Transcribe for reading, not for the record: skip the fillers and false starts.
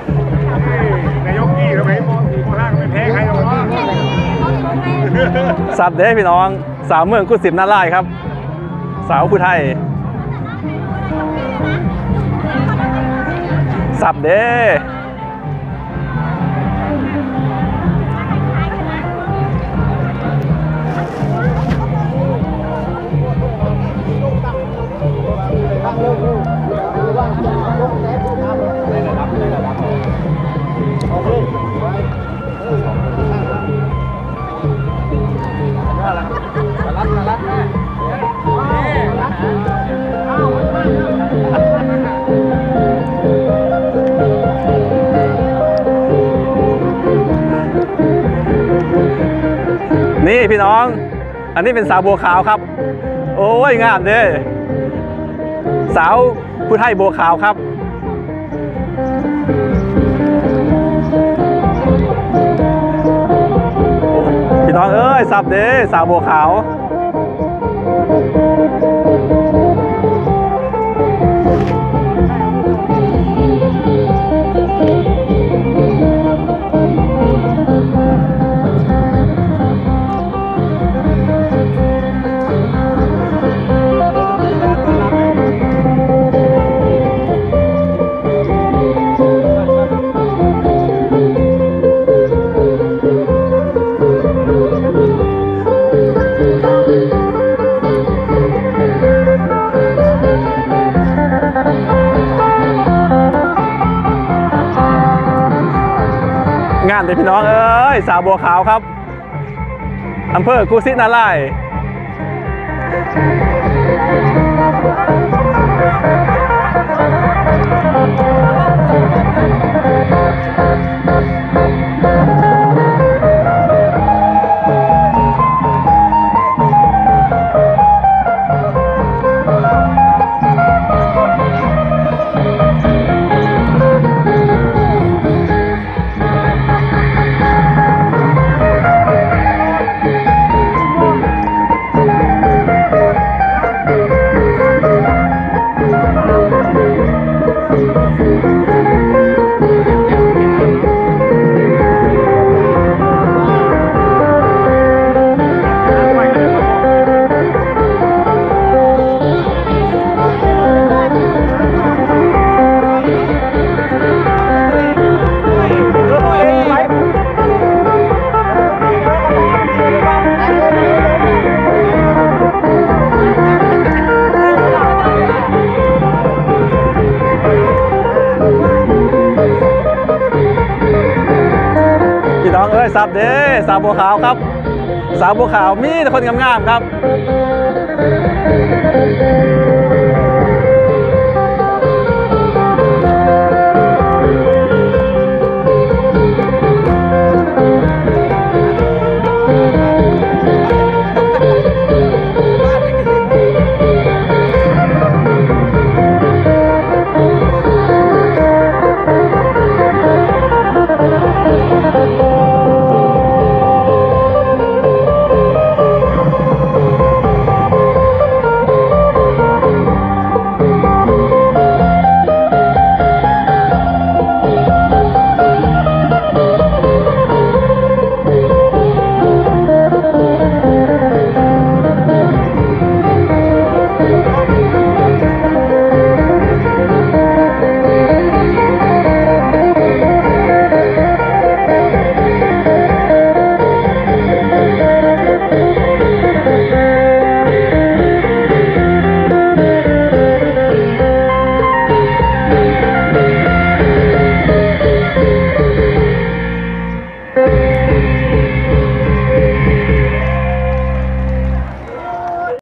นายกกี้ทำไมมองสี่มองห้าก็ไม่แพ้ใครหรอกสับเด้พี่น้องสาวเมืองกุศิมนาลายครับสาวผู้ไทยสับเด้นี่พี่น้องอันนี้เป็นสาวบัวขาวครับโอ้ยงามเด้สาวผู้ไทยบัวขาวครับพี่น้องเอ้ยสับเด้สาวบัวขาวงานเด็กพี่น้องเอ้ยสาวบัวขาวครับอำเภอกุสินาลายสับเด้สาวบัวขาวครับสาวบัวขาวมีแต่คนงามๆครับ